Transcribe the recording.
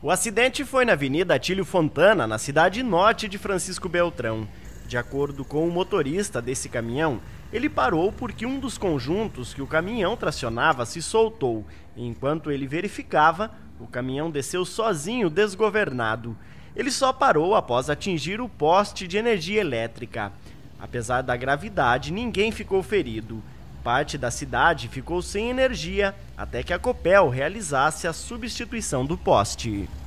O acidente foi na Avenida Atílio Fontana, na cidade norte de Francisco Beltrão. De acordo com o motorista desse caminhão, ele parou porque um dos conjuntos que o caminhão tracionava se soltou. Enquanto ele verificava, o caminhão desceu sozinho, desgovernado. Ele só parou após atingir o poste de energia elétrica. Apesar da gravidade, ninguém ficou ferido. Parte da cidade ficou sem energia até que a Copel realizasse a substituição do poste.